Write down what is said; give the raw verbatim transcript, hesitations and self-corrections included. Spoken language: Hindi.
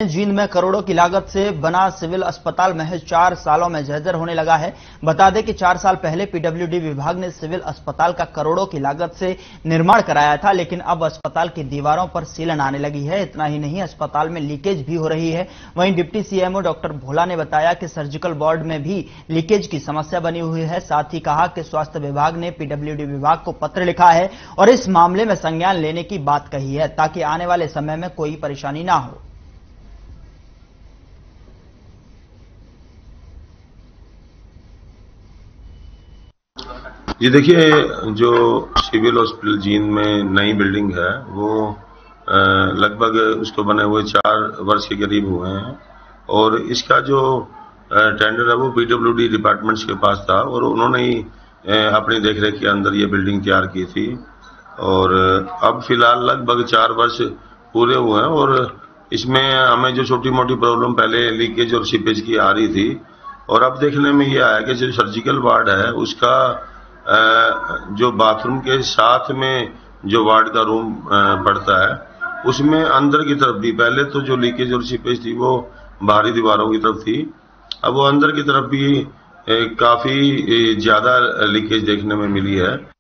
जींद में करोड़ों की लागत से बना सिविल अस्पताल महज चार सालों में जर्जर होने लगा है। बता दें कि चार साल पहले पीडब्ल्यूडी विभाग ने सिविल अस्पताल का करोड़ों की लागत से निर्माण कराया था, लेकिन अब अस्पताल की दीवारों पर सीलन आने लगी है। इतना ही नहीं, अस्पताल में लीकेज भी हो रही है। वहीं डिप्टी सीएमओ डॉक्टर भोला ने बताया कि सर्जिकल वार्ड में भी लीकेज की समस्या बनी हुई है। साथ ही कहा कि स्वास्थ्य विभाग ने पीडब्ल्यूडी विभाग को पत्र लिखा है और इस मामले में संज्ञान लेने की बात कही है, ताकि आने वाले समय में कोई परेशानी ना हो। ये देखिए, जो सिविल हॉस्पिटल जींद में नई बिल्डिंग है वो लगभग उसको बने हुए चार वर्ष के करीब हुए हैं और इसका जो टेंडर है वो पीडब्ल्यूडी डिपार्टमेंट्स के पास था और उन्होंने ही अपनी देखरेख के अंदर ये बिल्डिंग तैयार की थी। और अब फिलहाल लगभग चार वर्ष पूरे हुए हैं और इसमें हमें जो छोटी मोटी प्रॉब्लम पहले लीकेज और सीपेज की आ रही थी, और अब देखने में ये आया कि जो सर्जिकल वार्ड है उसका जो बाथरूम के साथ में जो वार्ड का रूम पड़ता है उसमें अंदर की तरफ भी, पहले तो जो लीकेज और सीपेज थी वो बाहरी दीवारों की तरफ थी, अब वो अंदर की तरफ भी काफी ज्यादा लीकेज देखने में मिली है।